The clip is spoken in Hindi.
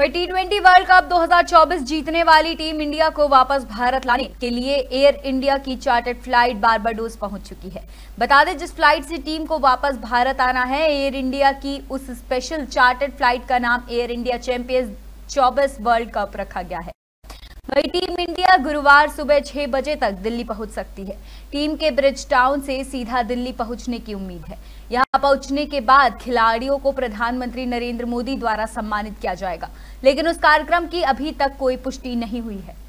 वही T20 वर्ल्ड कप 2024 जीतने वाली टीम इंडिया को वापस भारत लाने के लिए एयर इंडिया की चार्टर्ड फ्लाइट बारबाडोस पहुंच चुकी है। बता दें, जिस फ्लाइट से टीम को वापस भारत आना है, एयर इंडिया की उस स्पेशल चार्टर्ड फ्लाइट का नाम Air India champions 24 world cup रखा गया है। वही टीम इंडिया गुरुवार सुबह 6 बजे तक दिल्ली पहुंच सकती है। टीम के ब्रिज टाउन से सीधा दिल्ली पहुंचने की उम्मीद है। यहां पहुंचने के बाद खिलाड़ियों को प्रधानमंत्री नरेंद्र मोदी द्वारा सम्मानित किया जाएगा, लेकिन उस कार्यक्रम की अभी तक कोई पुष्टि नहीं हुई है।